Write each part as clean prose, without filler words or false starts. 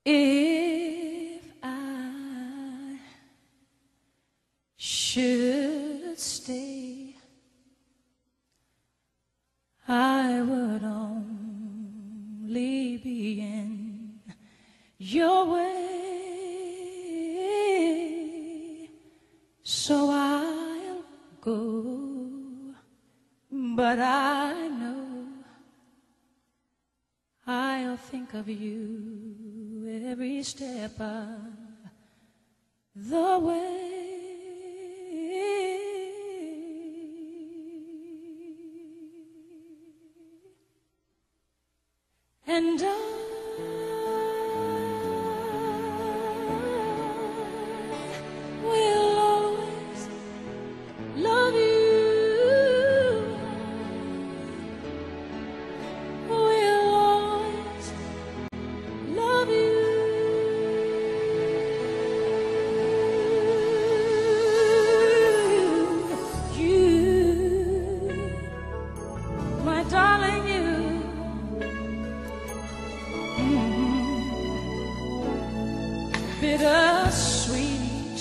If I should stay, I would only be in your way, so I'll go, but I know I'll think of you every step of the way. And I will always love you. Will always love you. You, my darling, you. Bittersweet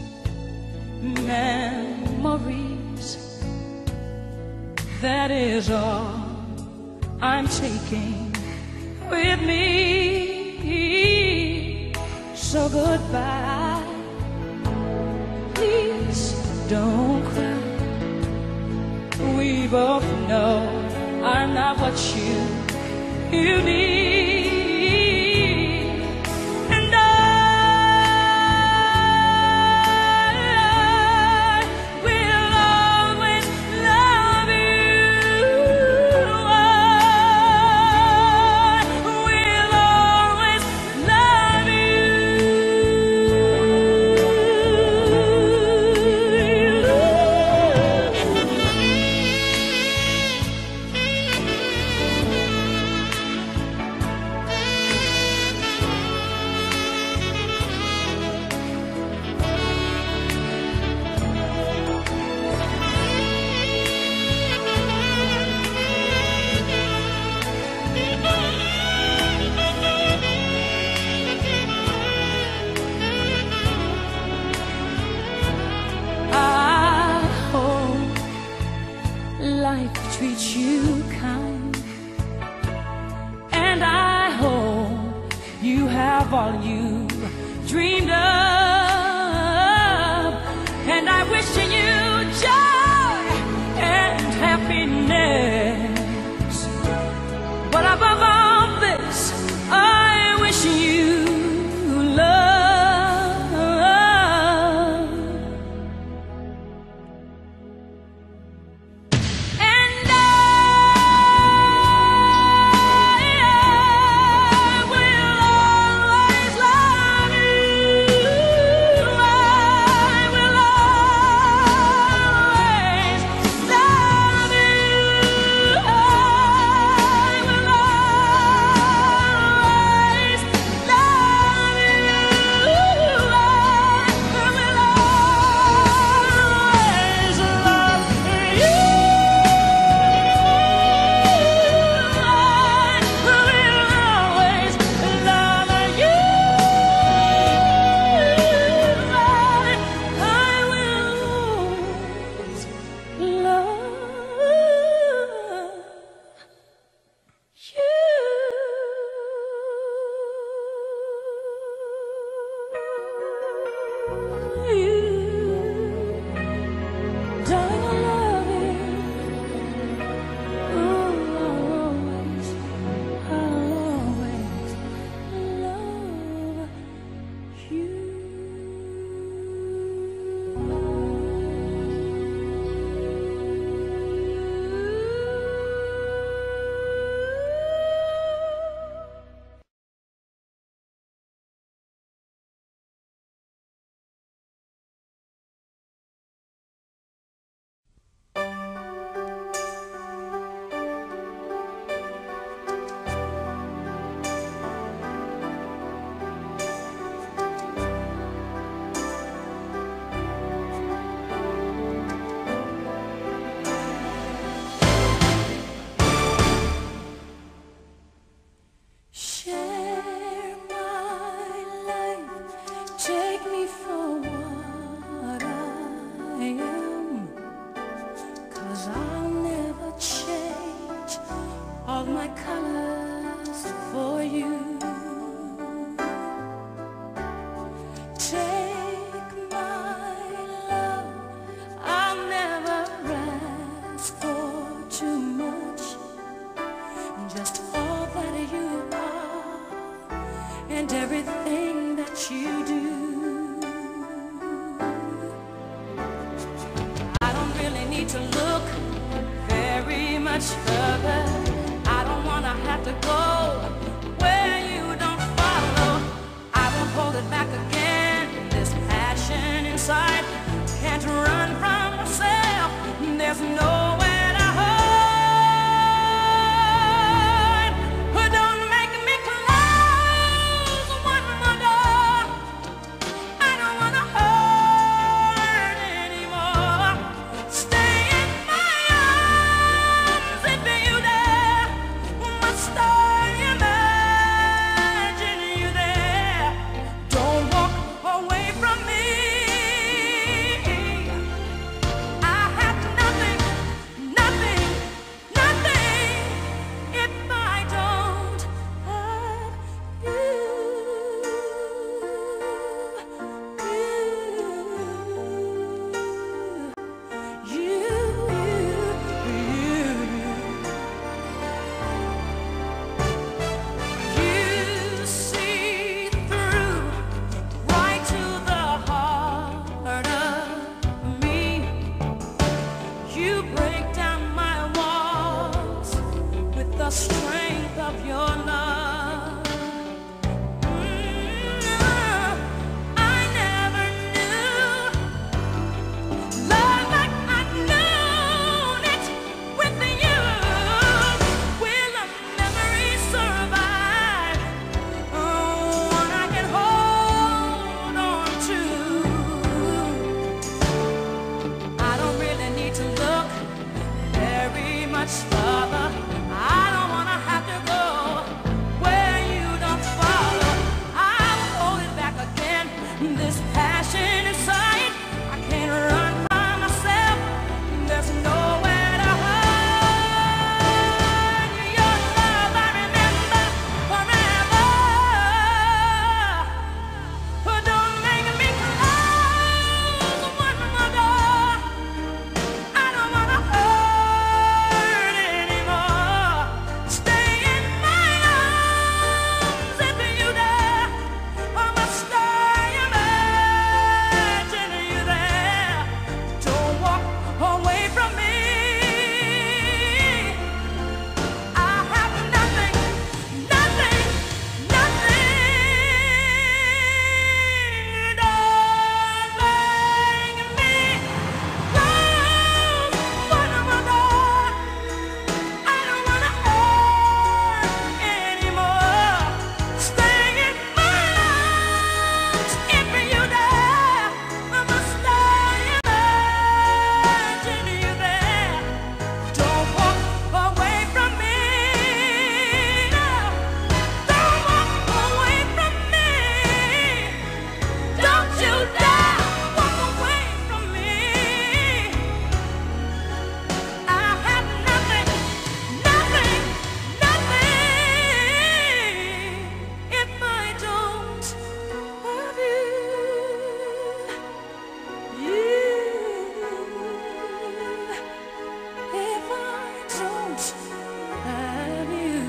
memories, that is all I'm taking with me. So goodbye, please don't cry. We both know I'm not what you need. Life treats you kind, and I hope you have all you dreamed of, and I wish you joy and happiness, but above all this, I wish you love. and everything that you do. I don't really need to look very much further. I don't wanna have to go where you don't follow. I won't hold it back again. This passion inside can't run from myself. There's nowhere to hide. Don't make me close one more door. I don't wanna hurt anymore. Stay in my arms if you dare. Must I imagine you there? Don't walk away from me. I have nothing, nothing, nothing if I don't have you. You see through right to the heart of me. You break down my walls with the strength of your love. I never knew love like I've known it with you. Will a memory survive? One I can hold on to. I don't really need to look very much further. I don't wanna have to go where you don't follow. I'll hold it back again. This passion inside, I can't run by myself. There's nowhere to hide. Your love I remember forever. Don't make me close one more door. I don't wanna hurt anymore. Stay in my arms if you dare. Or must I imagine you there? Don't walk away from me. I have nothing, nothing, nothing. Don't make me close one more door. I don't wanna hurt anymore. Stay in my arms if you dare. Must I imagine you there? Don't walk away from me. Don't walk away from me. Don't you dare walk away from me. I have nothing, nothing, nothing if I don't have you. If I don't have you.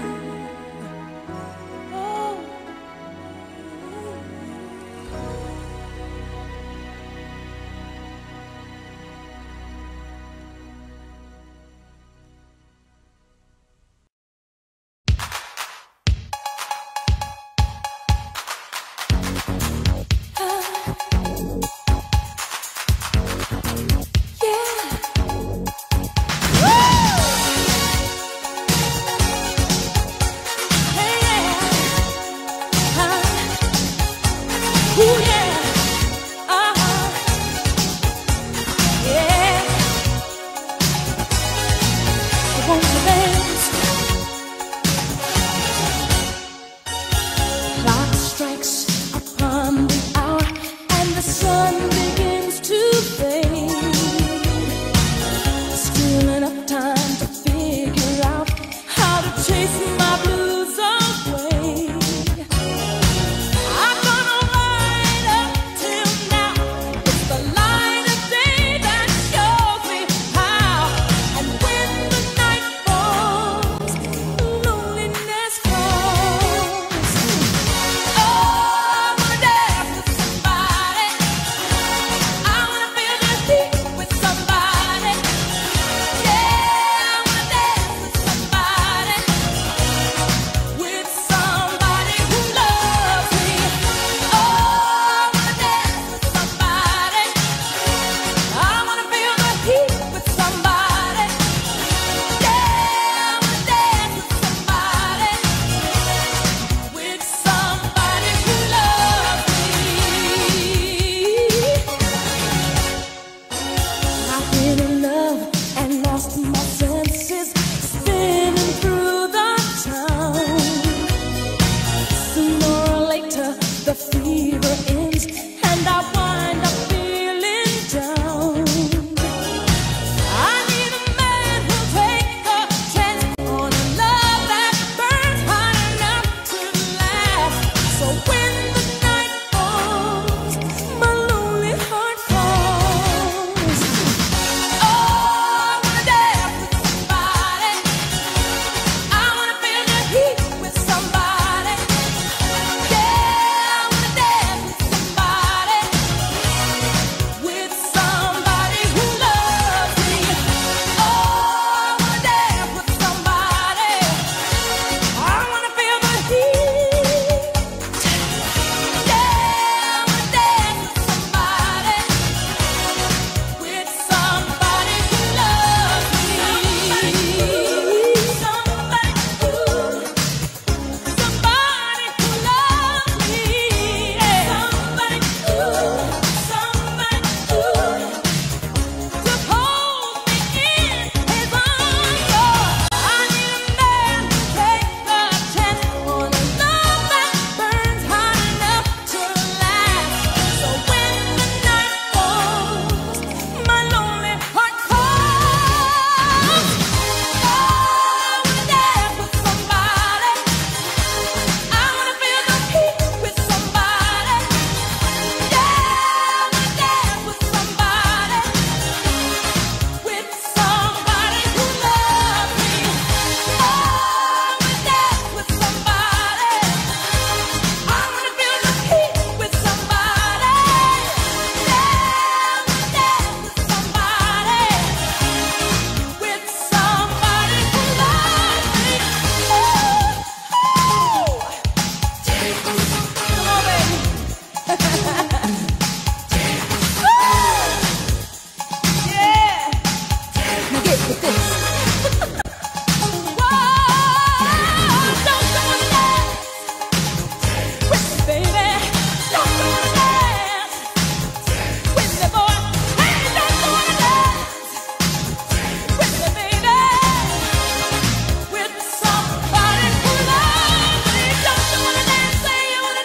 Oh. Clock strikes upon the hour and the sun begins to fade. Still enough time to figure out how to chase my blues away. I'm gonna light and I wind up feeling down. I need a man who'll take a chance on a love that burns hot enough to last. So when the night falls, my lonely heart calls. Oh, I wanna dance with somebody. I wanna feel the heat with somebody. Yeah, I wanna dance with somebody. With somebody who loves me. Oh, I wanna dance with somebody. I wanna feel the heat. Yeah, I wanna dance with somebody. With somebody who loves me. Somebody who loves me. Somebody who loves me. Somebody who to hold me in his arms. I need a man to take a chance on a love that burns hot enough to last. So when the night falls, my lonely heart calls. Oh, I wanna dance with somebody. I wanna feel the heat with somebody. Yeah, I wanna dance with somebody. With somebody who loves me. Oh, I wanna dance with somebody. I wanna feel the heat with somebody. Yeah, I wanna dance with somebody. With somebody who loves me. Come on, baby. Yeah. Now get with this. Whoa, don't you wanna dance with me, baby? Don't you wanna dance with me, boy? Hey, don't you wanna dance with me, baby? With somebody who loves me. Don't you wanna dance? Say you wanna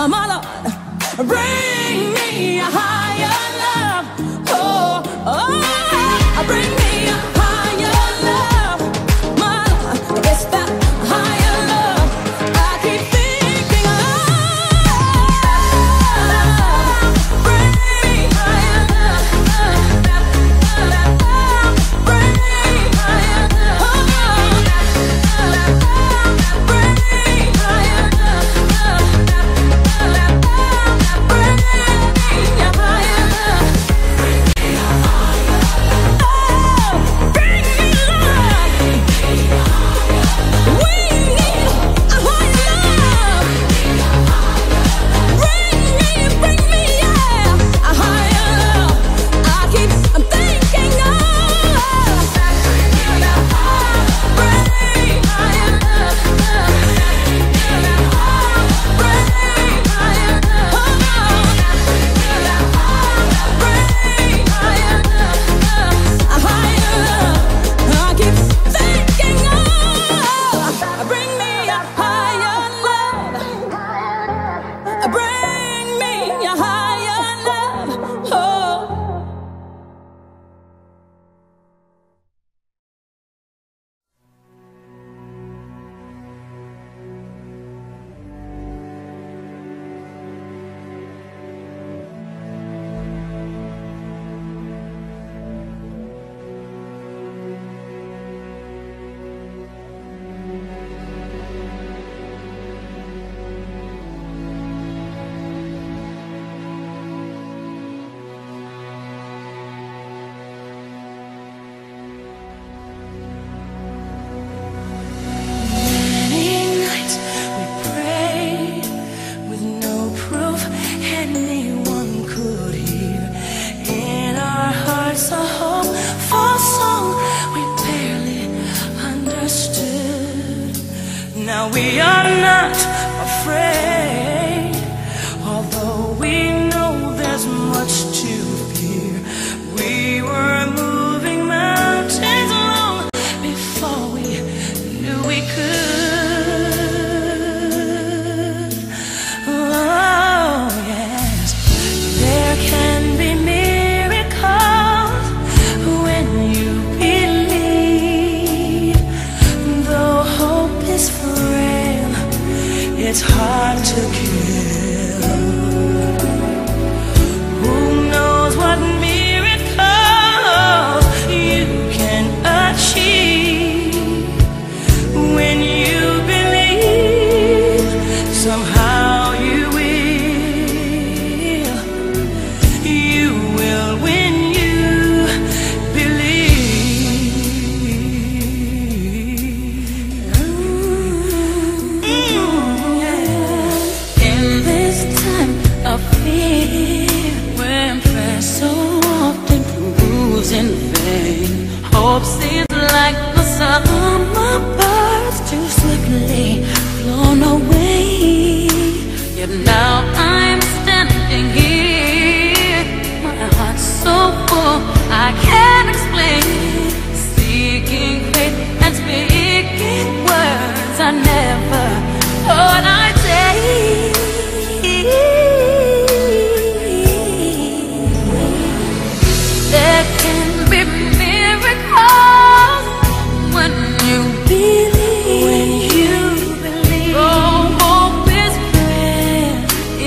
my Lord, bring me a higher love. Oh, oh, bring me a higher love. My Lord, it's that higher love I keep thinking of. Bring me higher love. Bring me higher love. Bring me higher love. Bring me higher love. Now we are not afraid, although we know there's much to fear. We were moving mountains long before we knew we could. Oh yes, there can be miracles when you believe. Though hope is frail, it's hard to kill. Who knows what miracles you can achieve when you believe? Somehow you will when you believe. In this time of fear, when prayer so often proves in vain, hope seems like the summer birds too swiftly flown away. Yet now I'm standing here, my heart's so full I can't explain, seeking faith and speaking words I never thought I'd say. There can be miracles when you believe. When you believe. Oh, hope is prayer.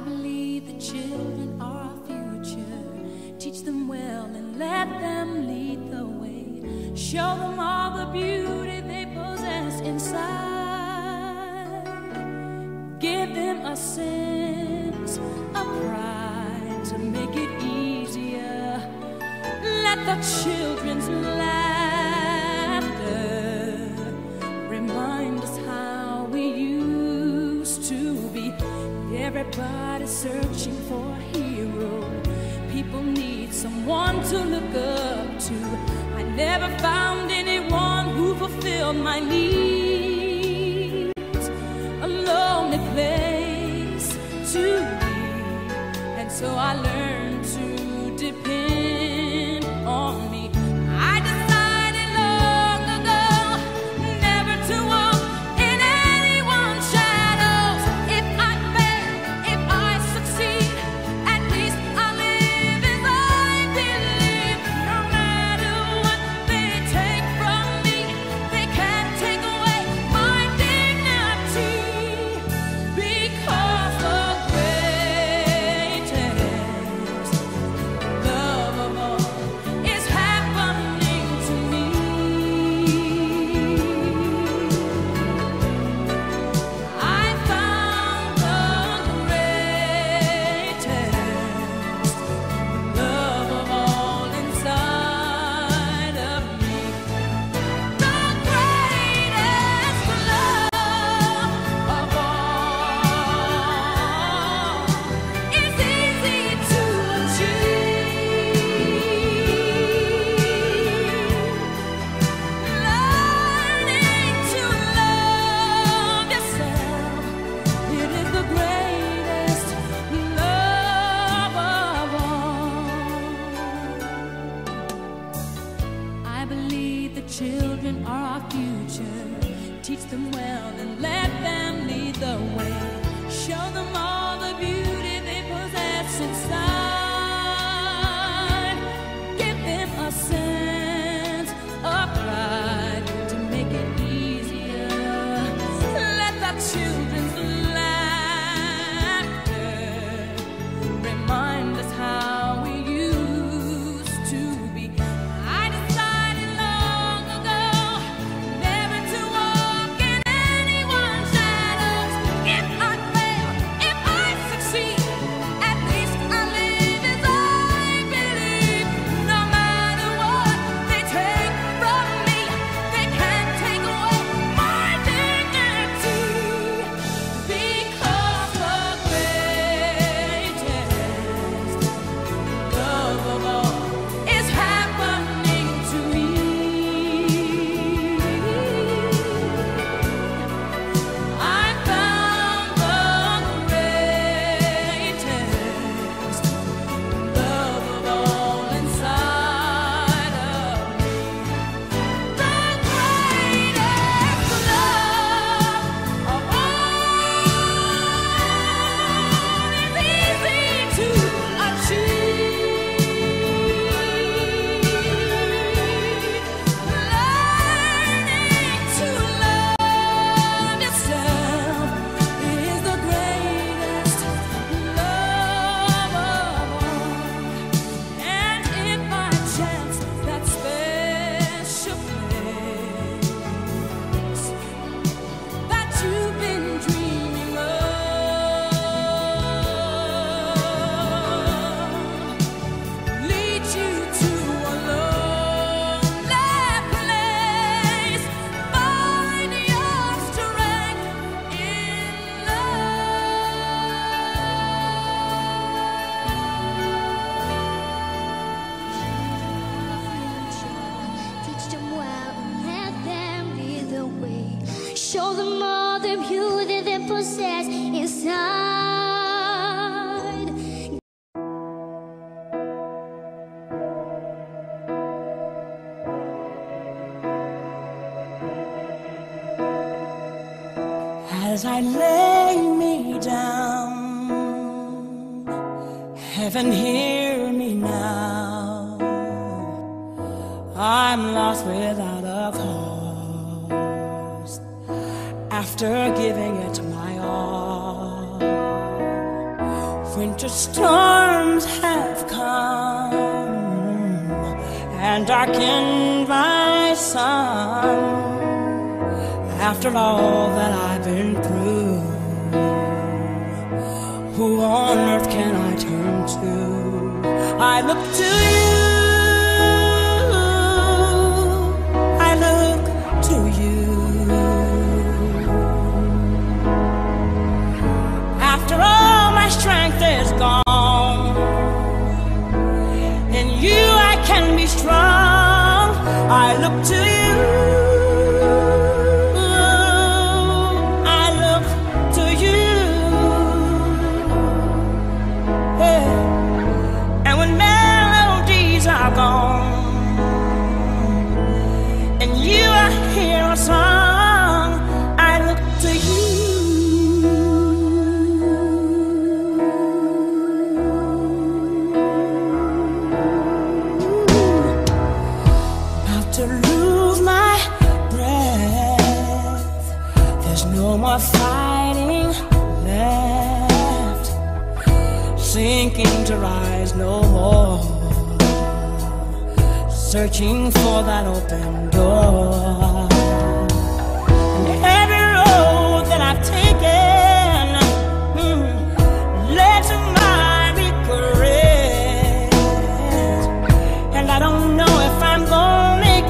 believe the children are our future. Teach them well and let them lead the way. Show them all the beauty they possess inside. Give them a sense of pride to make it easier. Let the children's laughter remind us how we used to be. Everybody's searching for a hero. People need someone to look up to. I never found anyone who fulfilled my needs. A lonely place to be, and so I learned to depend on me. I decided long ago never to walk in anyone's shadows. If I fail, if I succeed, at least I live as I believe. No matter what they take from me, they can't take away my dignity. Because the greatest love of all is happening to me. I found the greatest love of all inside of me. The greatest love of all is easy to achieve. Learning to love yourself, it is the greatest love of all. I believe the children are our future. Teach them well and let them lead the way. Show them all the beauty they possess inside. Give them a sense of pride to make it easier. Let the children's laughter remind us how we used to be. I decided long ago never to walk in anyone's shadows. If I fail, if I succeed, at least I live as I believe. No matter what they take from me, they can't take away my dignity. Because the greatest love of all is happening to me. I found the greatest love of all inside of me. The greatest love of all is easy to achieve. Learning to love yourself is the greatest love of all. And if by chance that special place that you've been dreaming of leads you to a lonely place, find your strength in Teach them well and let them lead the way. Show them all the beauty they possess inside. As I lay me down, heaven hear me now. I'm lost without a cause. After giving it my all, Winter storms have come and darkened my sun. After all that I've been through, who on earth can I turn to? I look to you, I look to you. After all my strength is gone, in you I can be strong. I look to you, I look to you. Yeah. And when melodies are gone, and you I hear a song, I look to you. To lose my breath, there's no more fighting left, sinking to rise no more, searching for that open door. And every road that I've taken led to my regret, and I don't know if I'm going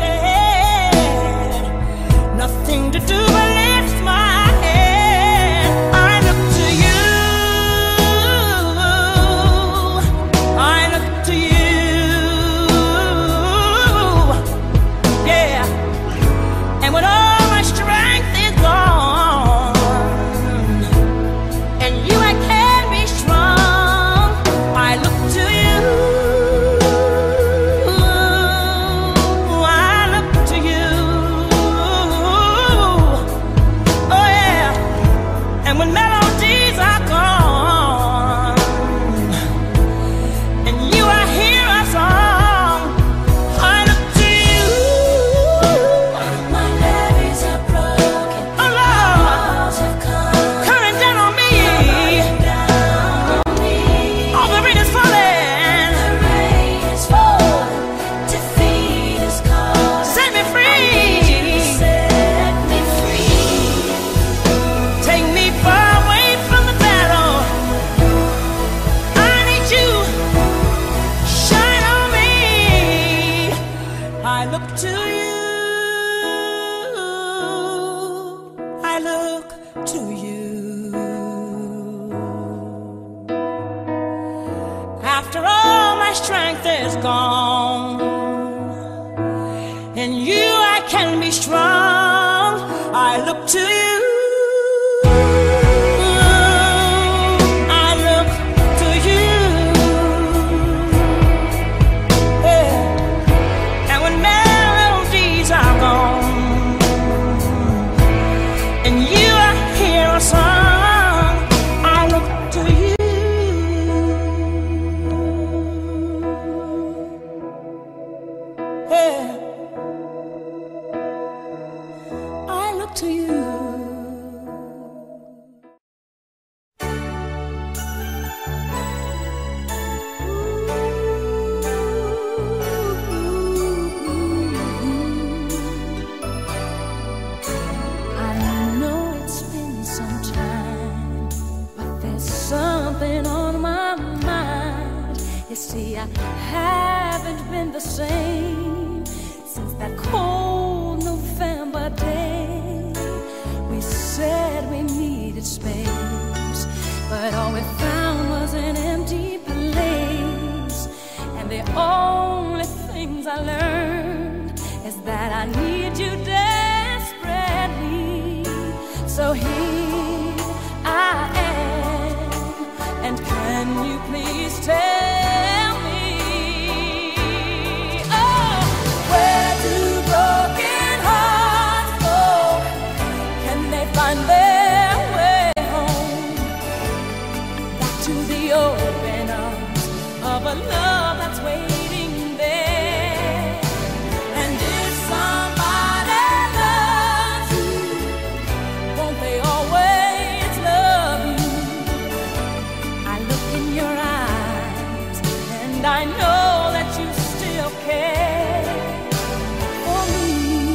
to do but lift my head. I look to you, I look to you, yeah. And when all my strength is gone, and you I can be strong, I look to you, I look to you. And when melodies are gone, and you I hear a song, I look to you. My levees are broken, oh Lord, walls have come, coming down on me, all the rain is falling, defeat is calling, set me free, set me free. Take me far away from the battle. I need you, shine on me. I look to you, I look to you. After all my strength is gone, in you I can be strong. I look to you, I look to you, yeah. And when melodies are gone, and you I hear a song, I look to you, yeah. I look to you. I know it's been some time, but there's something on my mind. You see, I haven't been the same since that cold November day. We said we needed space, but all we found was an empty place. And the only things I learned is that I need you desperately. So here I am, and can you please tell me, oh, where do broken hearts go? Can they find their way home? Back to the open arms of a love that's waiting there. And if somebody loves you, won't they always love you? I look in your eyes, and I know that you still care for me.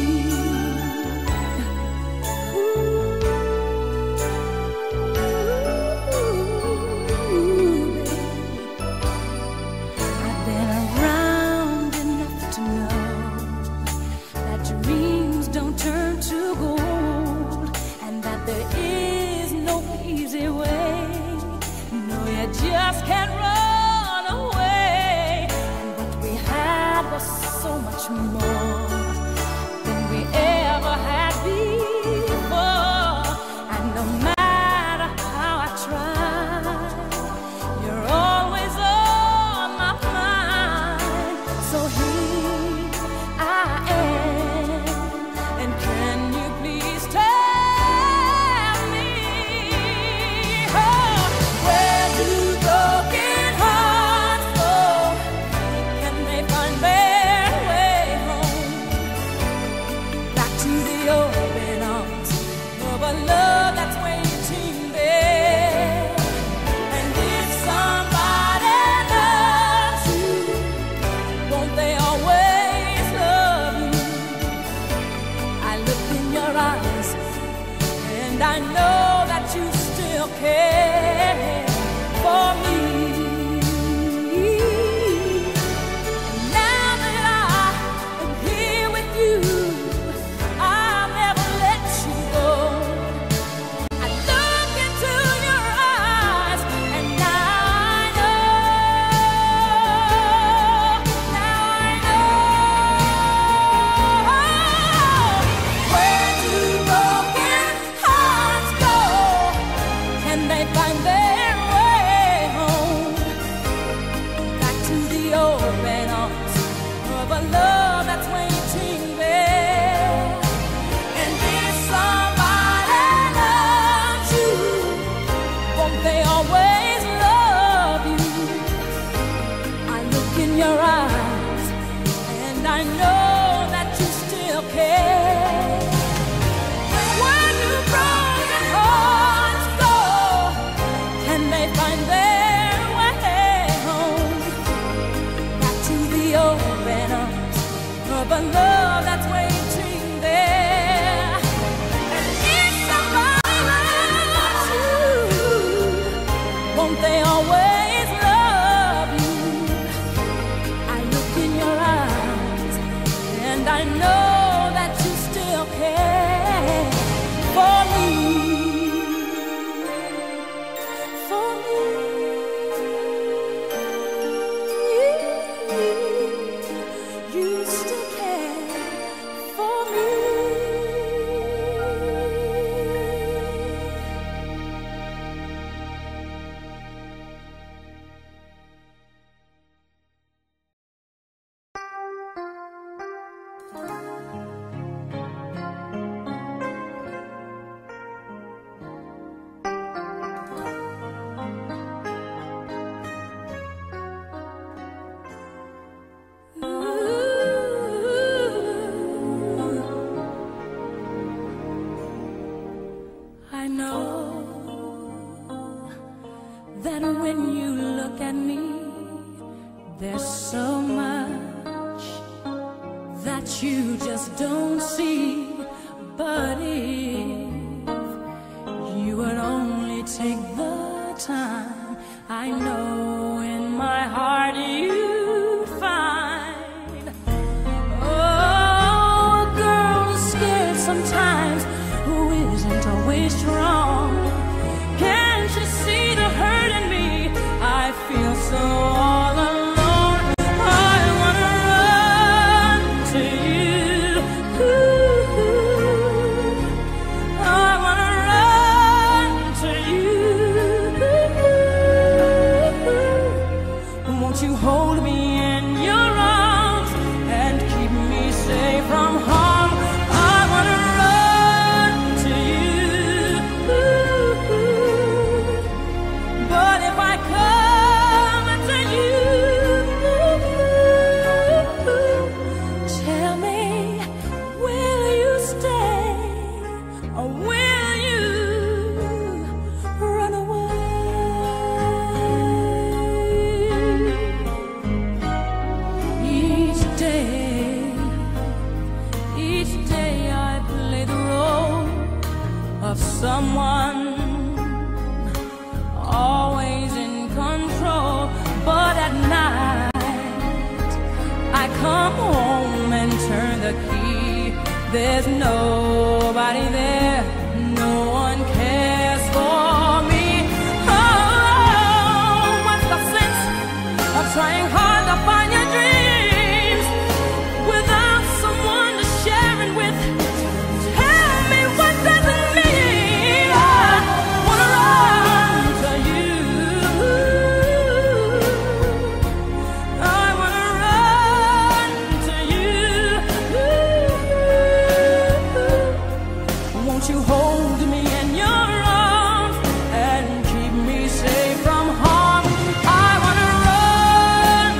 I've been around enough to know that dreams don't turn to gold, and that there is no easy way. No, you just can't run away. And what we had was so much more than we ever had before. And no matter how I try, you're always on my mind. So here I am, and can you please tell me, oh, where do broken hearts go? Can they find their way home? Back to the open arms of a love that's waiting there. And if somebody loves you, won't they always love you? I look in your eyes, and I know that you still care for me. Now that I am here with you, I'll never let you go. I look into your eyes, and now I know. Where do broken hearts go? Can they find their way home? Back to the open arms of a love that's waiting there. And if somebody loves you, won't they always love you? I look in your eyes, and I know that you still care. Where do broken hearts go? Can they find their way home? Back to the open arms of a love that's waiting there. And if somebody loves you, won't they always love you? I look in your eyes, and I know that you still care for me. For me. You still care for me. I know that when you look at me, there's so much that you just don't see. But if you would only take the time, I know in my heart you'd find, oh, a girl is scared sometimes who isn't always strong. Can't you see the hurt in me? I feel so all alone. I wanna run to you. I wanna run to you. Won't you hold me in your arms and keep me safe from harm? I wanna run to you. But if I come to you, tell me, will you stay or will you run away? the key. There's nobody there, no one cares for me. Oh, what's the sense of trying hard to find your dreams without someone to share it with? Tell me, what does it mean? I wanna run to you. I wanna run to you. Won't you hold me in your arms and keep me safe from harm? I wanna run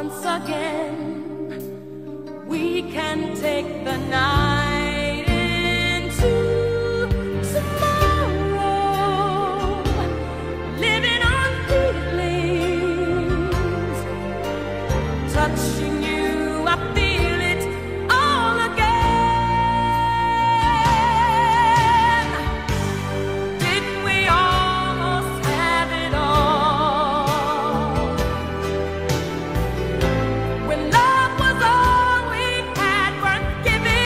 once again. We can take the night into tomorrow, living on feelings, touching you, I feel it all again. Didn't we almost have it all? When love was all we had worth giving,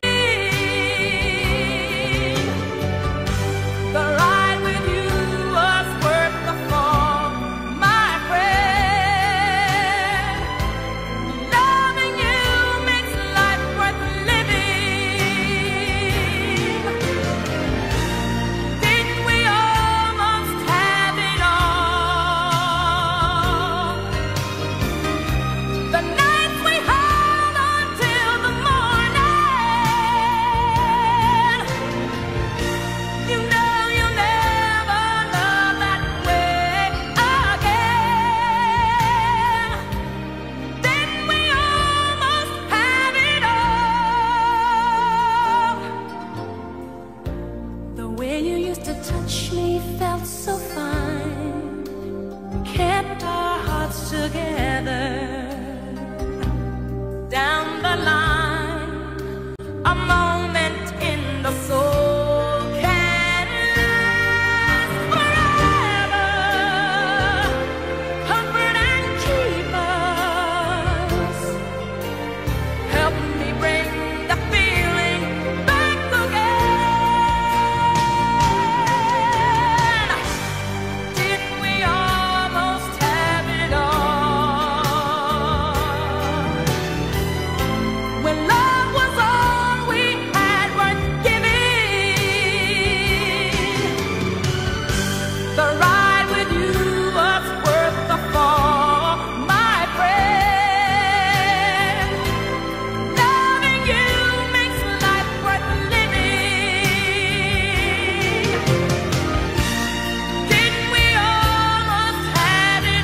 the ride with you was worth the fall, my friend. Loving you makes life worth living. Didn't we almost have it all? The nights we held on till the morning. You know you'll never love that way again. Didn't we almost have it all? The way you used to touch me felt so fine, kept our hearts together. Down the line, a moment in the soul can last forever. Comfort and keep us. Help me bring the feeling back again. Didn't we almost have it all? When love was all we had worth giving, the ride with you was worth the fall, my friend. Loving you makes life worth living. Didn't we almost have it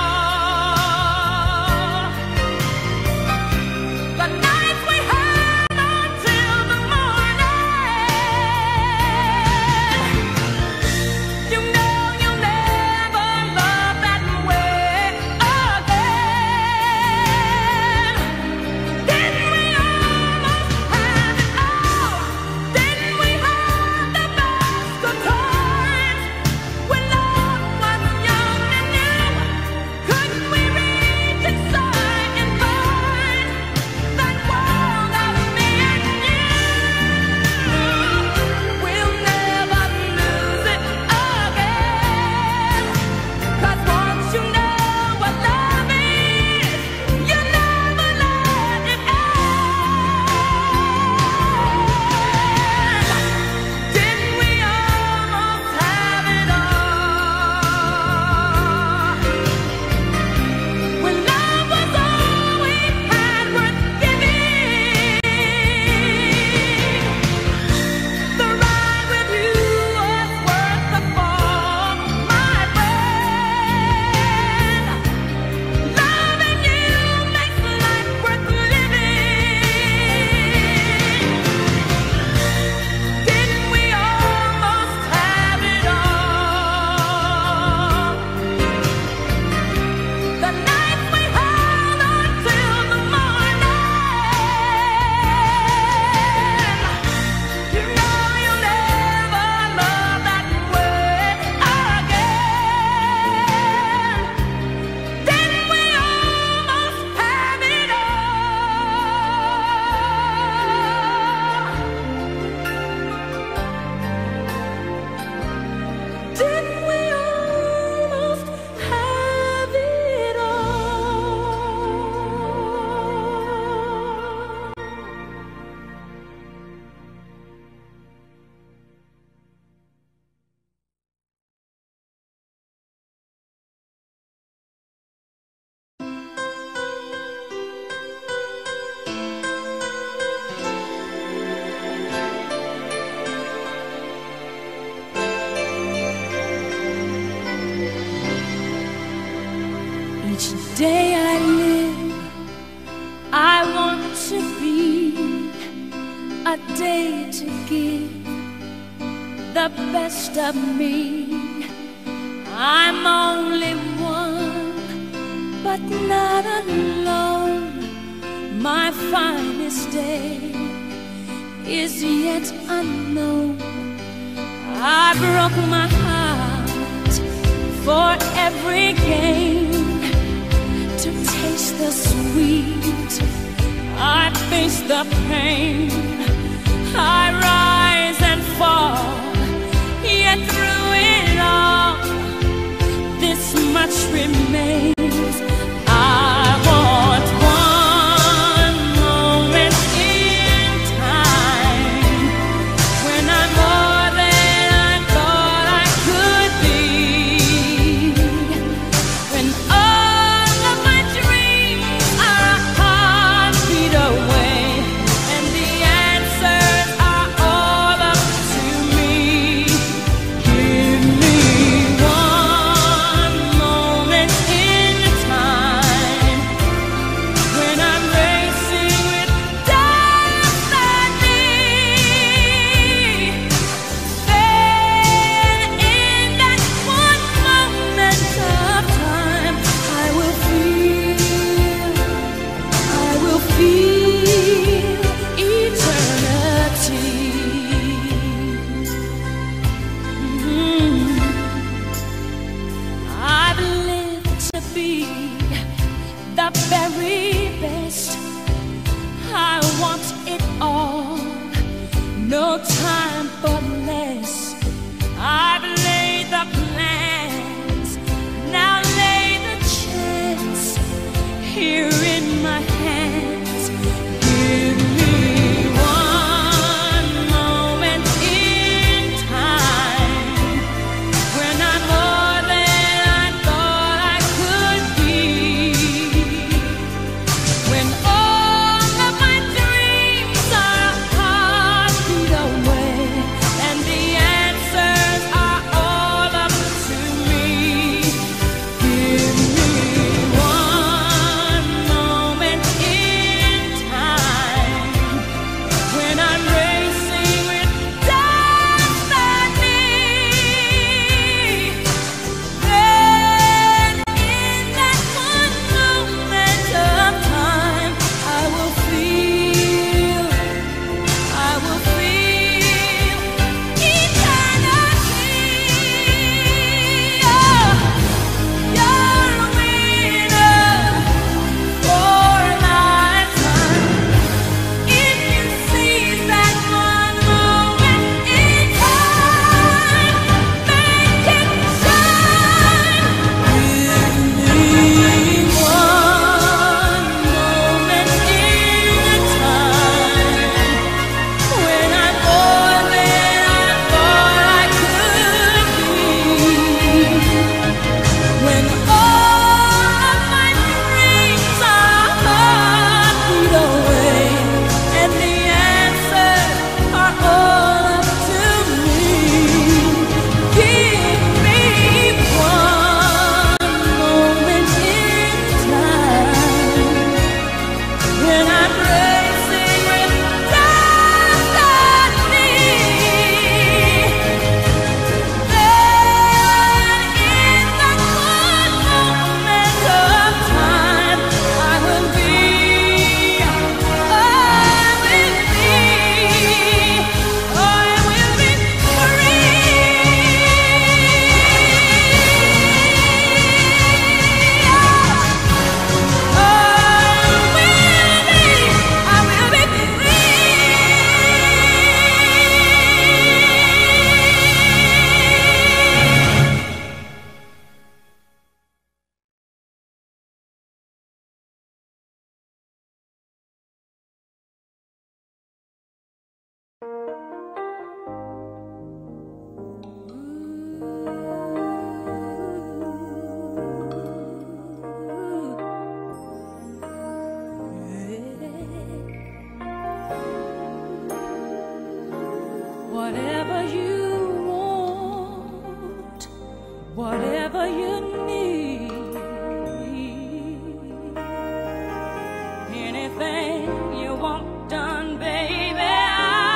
all? The nights we held on till the morning. You know you'll never love that way again. Didn't we almost have it all? Didn't we have the best of times when love was young and new? Couldn't we reach inside and find that world of me and you? We'll never lose it again. 'Cause once you know what love is, you never let it end. Didn't we almost have it all? When love was all we had worth giving, the ride with you was worth the fall, my friend. Loving you makes life worth living. Didn't we almost have it all? The nights we held on till the morning. You know you'll never love that way again. Didn't we almost have it all? Didn't we almost have it Each day I live a day to give the best of me. I'm only one, but not alone. My finest day is yet unknown. I broke my heart for every gain, to taste the sweet, I face the pain. I rise and fall, yet through it all, this much remains. I want one moment in time when I'm more than I thought I could be, when all of my dreams are a heartbeat away, and the answers are all up to me. Give me one moment in time when I'm racing with destiny. Then in that one moment of time, I will feel eternity. I've lived to be the very best. I want it all, no time for less. I've laid the plans, now lay the chance here in my hands. Give me one moment in time when I'm more than I thought I could be, when all of my dreams are a heartbeat away, and the answers are all up to me. Give me one moment in time when I'm racing with destiny. Then in that one moment of time, I will feel eternity. Oh, you're a winner for a lifetime. If you seize that one moment in time, make it shine. Give me one moment in time when I'm more than I thought I could be, when all of my dreams are a heartbeat away, and the answers are all up to me. Give me one moment in time when I'm racing with destiny. Then in that one moment of time, I will be whatever you want, whatever you need, anything you want done, baby,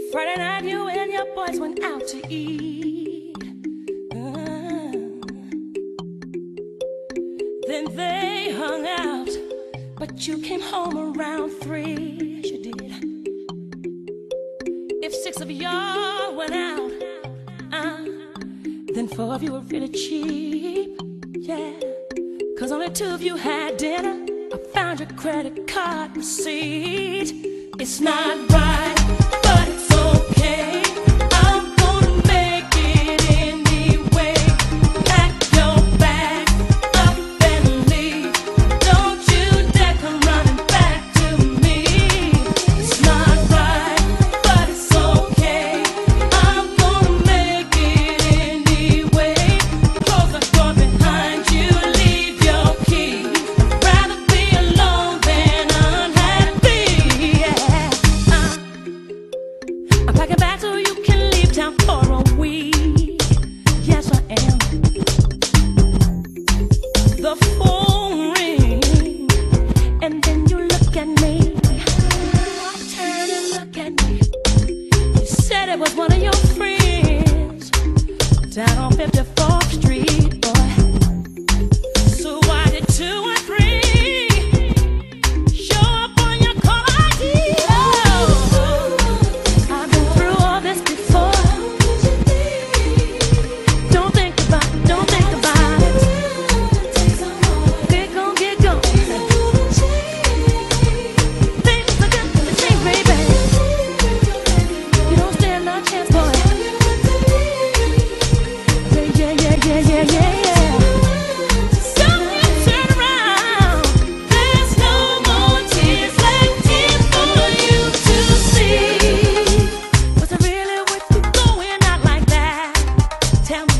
Friday night you and your boys went out to eat. Then they hung out, but you came home around 3. Yes, you did. If 6 of y'all went out, then 4 of you were really cheap. Yeah, 'cause only 2 of you had dinner. I found your credit card receipt. It's not right, but it's okay. I'm gonna make it anyway. Pack your bag up and leave. Don't you dare come running back to me. It's not right, but it's okay. I'm gonna make it anyway. Close the door behind you, leave your key. I'd rather be alone than unhappy. Yeah. I'm packing back so you can leave town for a week. Yes, I am. The phone rings, and then you look at me. Turn and look at me. You said it was one of your friends down on 54th Street, boy. So why did 2 and 3 show up on your call ID? I've been through all this before. Don't think about it, don't think about it. Get gone, get gone. Things are gonna change, baby. You don't stand no chance, boy. Yeah, yeah, yeah, yeah, yeah, yeah. Don't you turn around. There's no more tears left here for you to see. Was it really worth you going out like that? Tell me.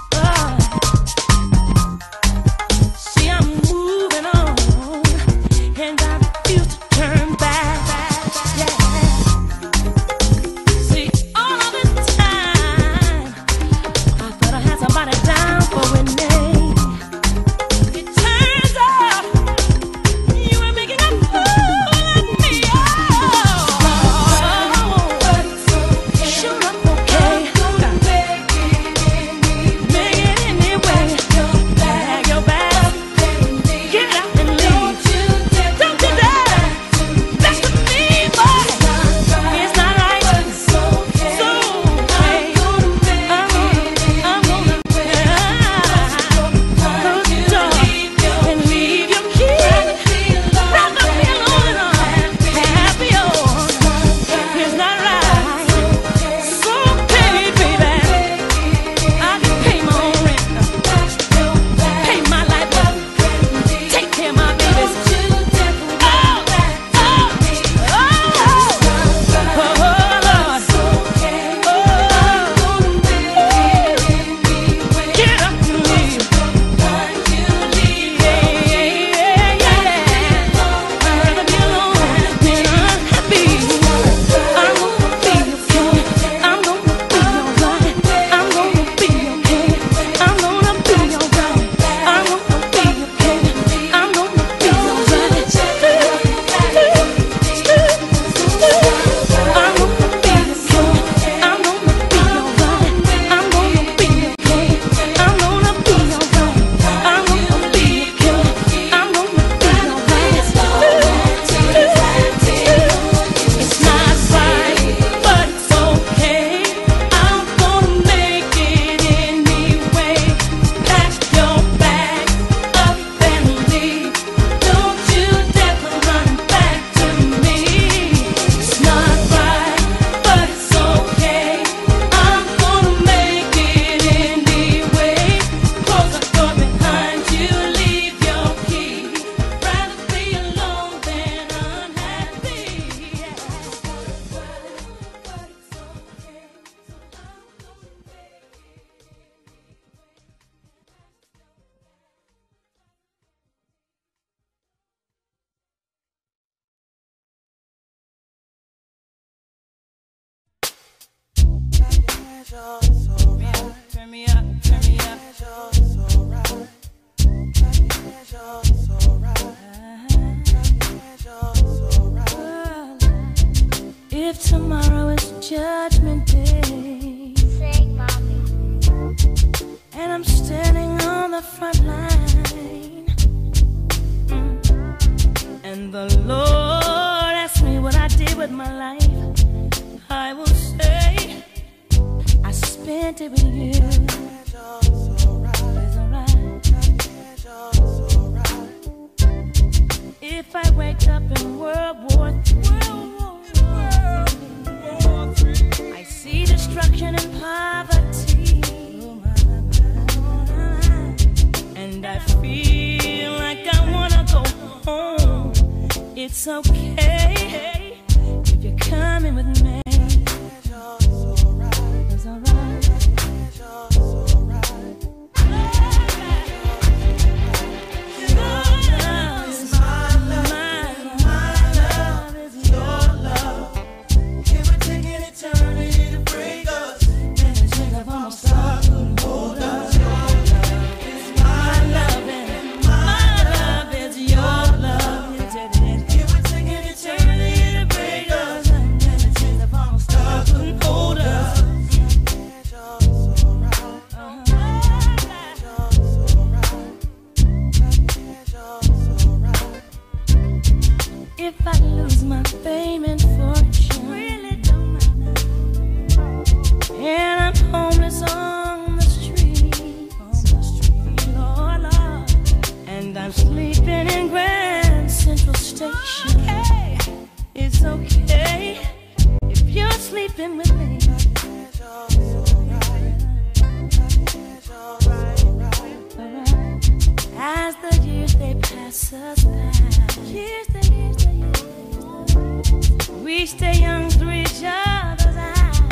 See, I'm moving on, and I refuse to turn back. Yeah. See, all of this time, I thought I had somebody down for a name. It turns out you were making a fool of me. Sure, I'm okay. Make it anyway. Bag your bag, get out and leave. Don't you dare mess with me, boy. It's not right. So okay. I'm gonna close the door and leave your key. Rather be alone and unhappy. It's not right. So okay, baby. I can pay my own rent, pay my light bill, take care of my babies. Get up and leave. I'd rather be alone than unhappy. I'm gonna be okay. I'm gonna be alright. I'm gonna be okay. I'm gonna be alright. I'm gonna be okay. I'm gonna be alright. I'm gonna be okay. I'm gonna be alright. I'm gonna be okay. I'm gonna be alright. I'm gonna be okay. I'm gonna be alright. It's not right, but it's okay. I'm gonna make it anyway. Pack your bag up and leave. Don't you dare come running back to me. It's not right, but it's okay. I'm gonna make it anyway. Close the door behind you, leave your key. Rather be alone than unhappy. Yeah. But it's okay. Turn me up, turn me up. if tomorrow is Judgment Day? Sing, Mommy. And I'm standing on the front line, and the Lord asks me what I did with my life. I will say I spent it with you. It's alright. If I wake up in World War III, I see destruction and poverty, and I feel like I wanna go home. It's okay if you're coming with me. It's alright. If I lose my fame and fortune, really don't matter, and I'm homeless on the street, Lord, Lord, and I'm sleeping in Grand Central Station, it's okay if you're sleeping with me. As the years they pass us by, we stay young through each other's eyes.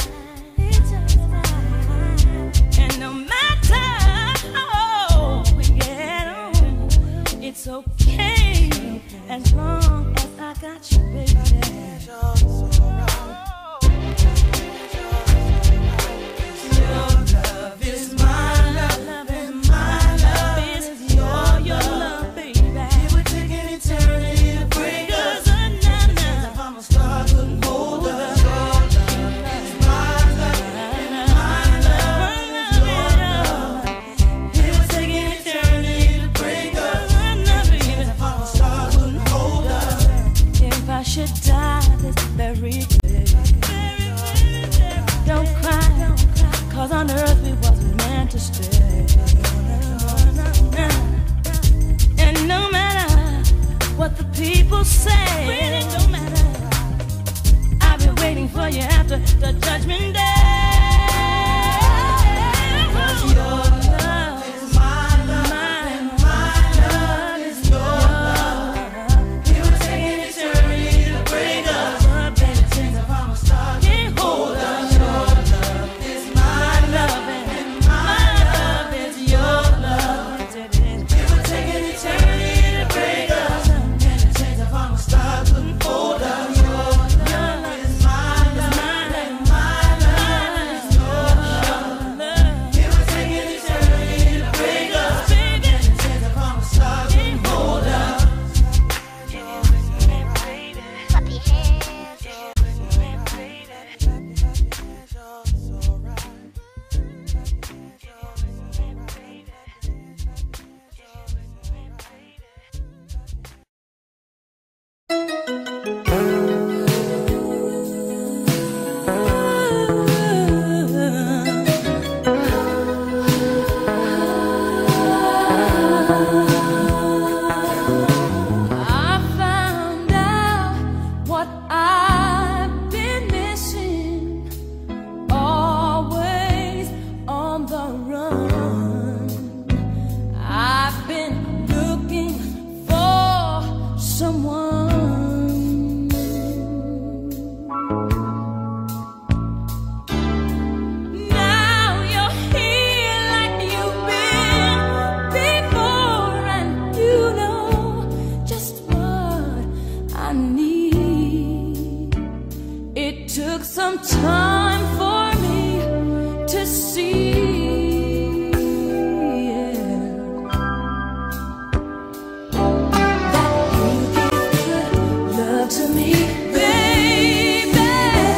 And no matter how we get on, it's okay as long as I got you, baby. Your love is my love, and my love is your love, baby. It would take an eternity to break us. I should die this very day. Don't cry, cause on earth we wasn't meant to stay. And no matter what the people say, really don't matter, I've been waiting for you after the Judgment Day. Your love is my love, and my love is your love. It would take an eternity to break us, but baby, since I'm from a start, can't hold us. Your love is my love, and my love is your love. It would take an eternity to break us, baby, since I'm from a start, couldn't hold us. Your love is my love, and my love is your love. It would take an eternity to break us, baby, since I'm from a start, couldn't hold us. Clap your hands. I found out what I've been missing, always on the run. I've been looking for someone. Now you're here like you've been before, and you know just what I need. It took some time for me to see, that you give good love to me, baby.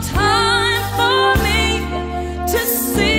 time for me to see.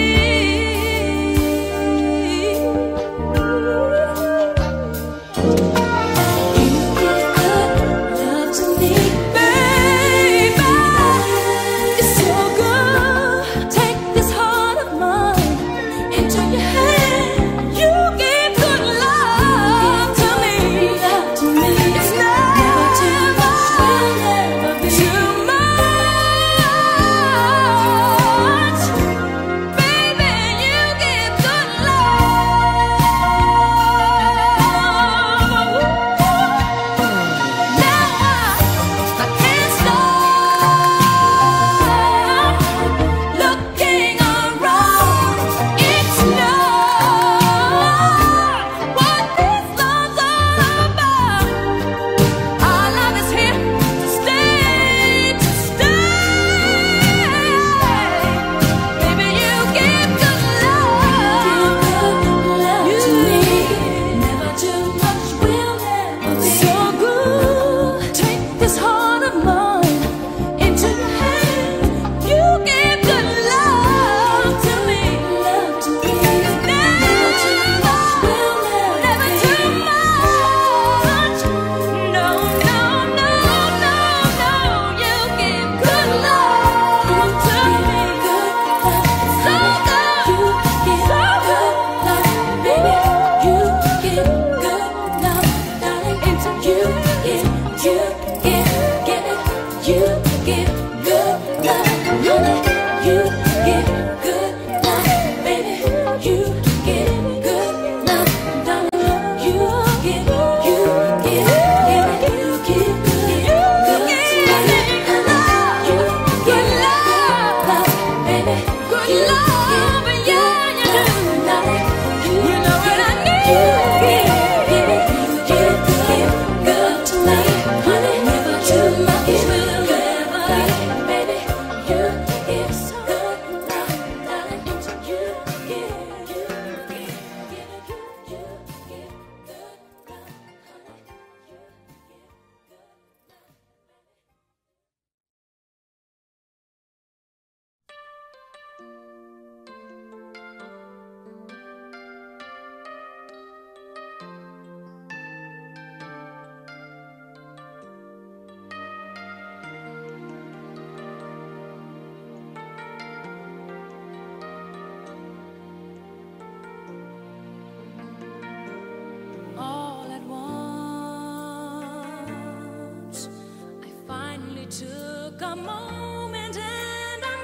Took a moment and I'm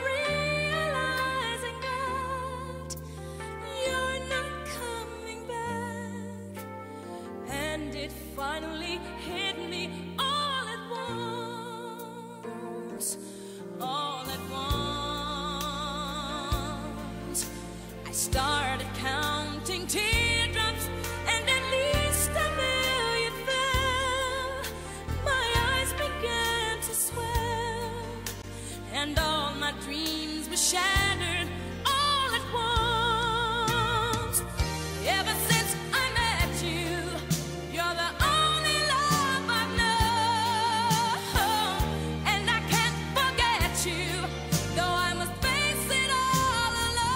realizing that you're not coming back. And it finally hit me all at once. All at once I started counting teardrops, and at least a million fell. My eyes began to swell, and all my dreams were shattered all at once. Ever since I met you, you're the only love I've known, and I can't forget you, though I must face it all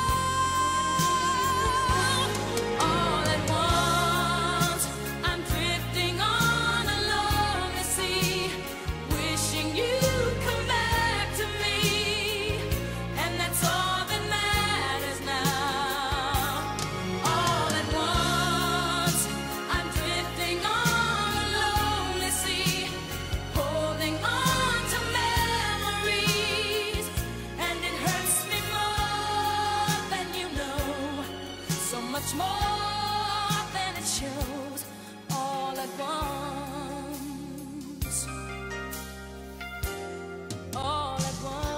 alone. All at once I'm drifting on a lonely sea, wishing you'd come back to me, and that's all that matters now. All at once I'm drifting on a lonely sea, holding on to memories, and it hurts me more than you know, so much more than it shows. All at once, all at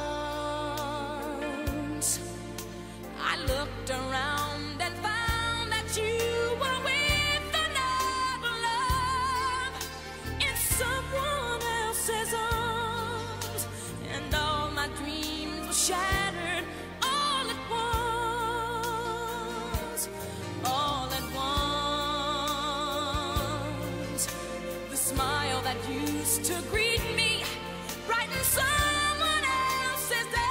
once I looked around and found that you were with another love in someone else's arms, and all my dreams were shattered all at once. All at once the smile that used to greet me brightened someone else's day.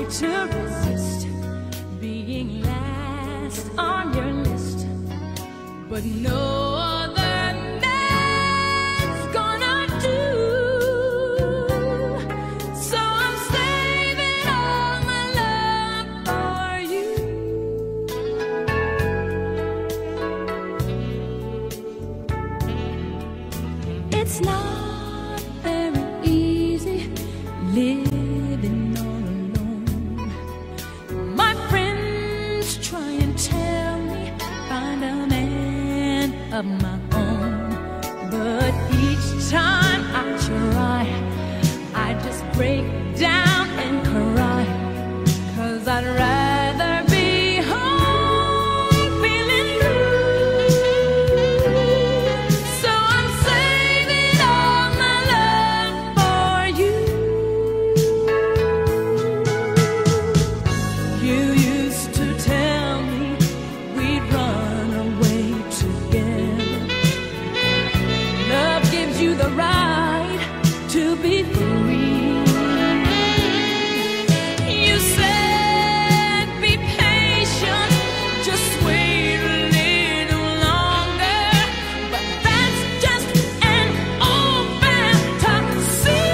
to resist being last on your list, but no other man's gonna do. So I'm saving all my love for you. It's not very easy living all alone. My friends try and tell me find a man of my own, but each time I try, I just break down and cry, 'cause I'd rather be home feeling blue. So I'm saving all my love for you. You used to tell me we'd run away together. Love gives you the right to be free. You said be patient, just wait a little longer, but that's just an old fantasy.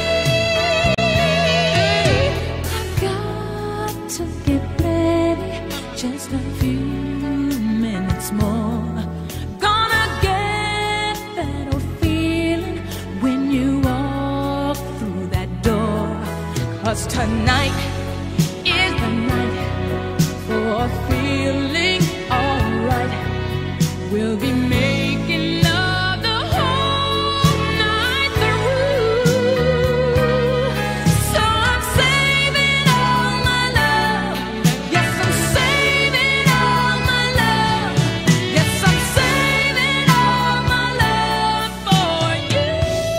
I've got to get ready, just a few minutes more. Gonna get that old feeling when you walk through that door, 'cause tonight is the night for feeling alright. We'll be making love the whole night through. So I'm saving all my love. Yes, I'm saving all my love. Yes, I'm saving all my love for you.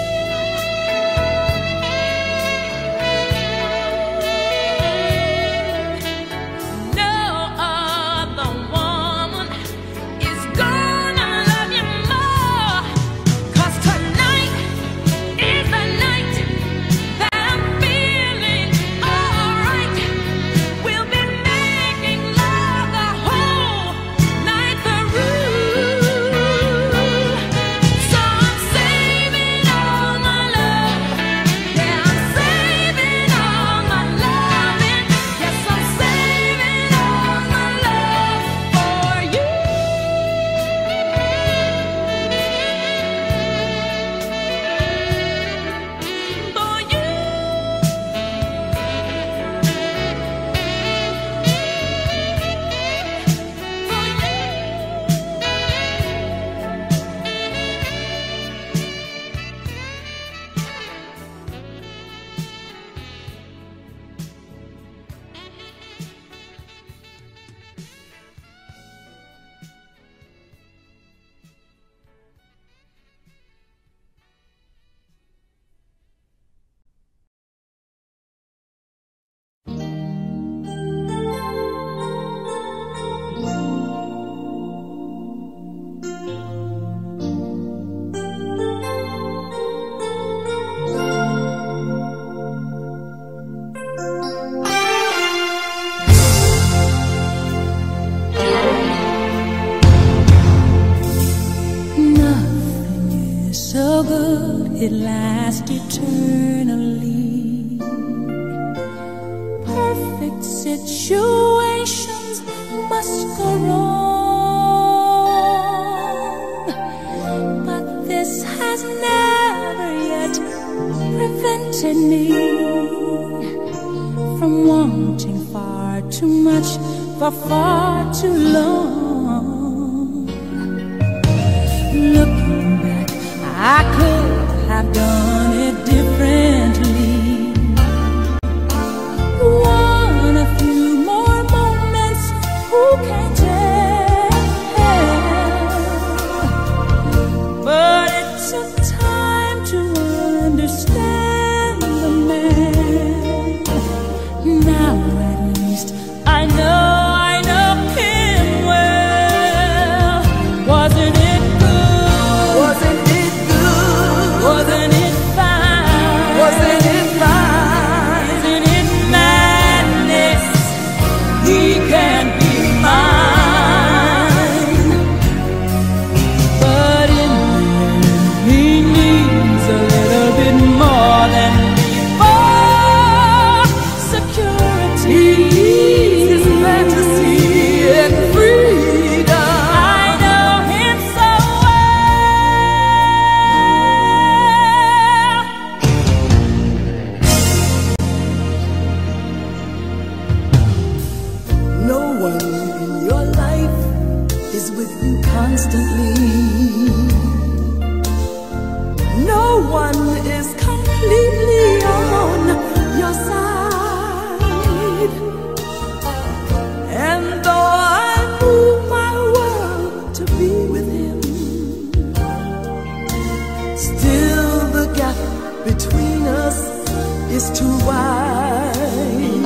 No other woman is gonna love you more, 'cause tonight is the night that I'm feeling alright. We'll be making love the whole night through. So I'm saving all my love. Yeah, I'm saving all my loving. Yes, I'm saving all my love for you. For you. Nothing is so good it lasts eternally. Perfect situations must go wrong, but this has never yet prevented me from wanting far too much for far too long. Looking back, I could have done it differently. Want a few more moments, who can tell? But it took time to understand the man. Now at least I know him well. Wasn't it good? Wasn't it good? Wasn't it is too wide.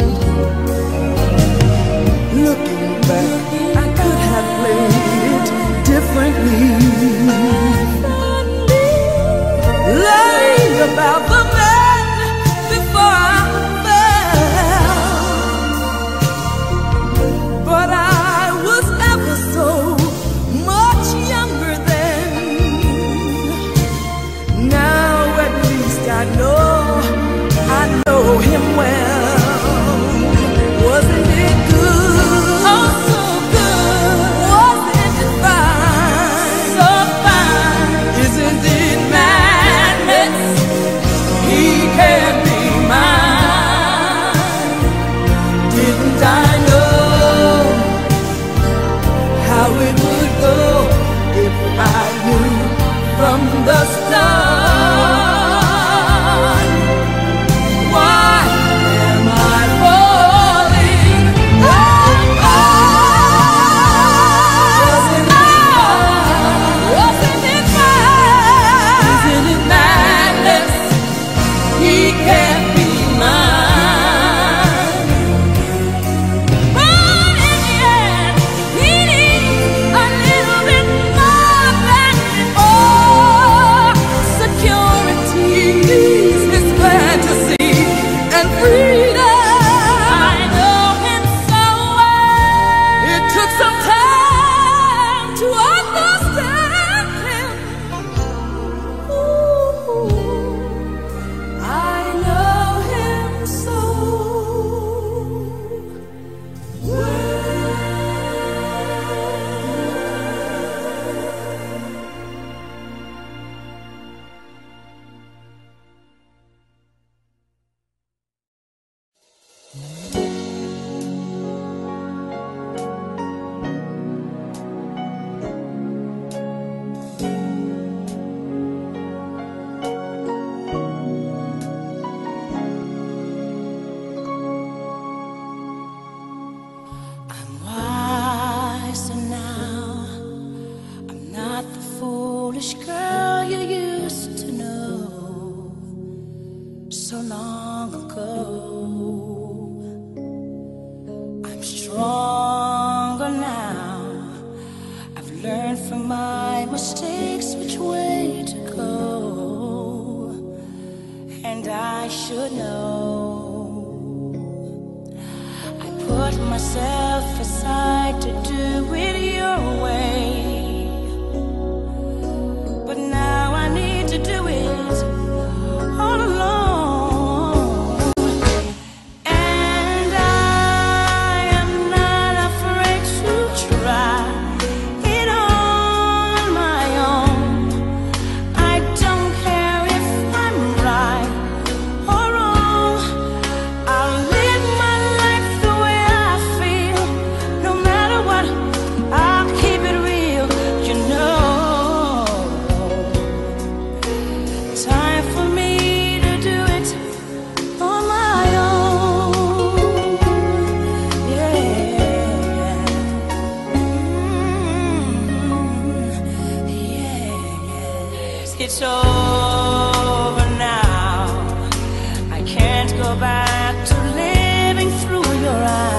Looking back, I could have played it differently. Learning about the man before I fell, but I was ever so much younger then. Now at least I know him well. Wasn't it good? Oh, so good. Wasn't it fine? So fine. Isn't it madness? He can't be mine. Didn't I know how it would go if I knew from the start? It's over now. I can't go back to living through your eyes.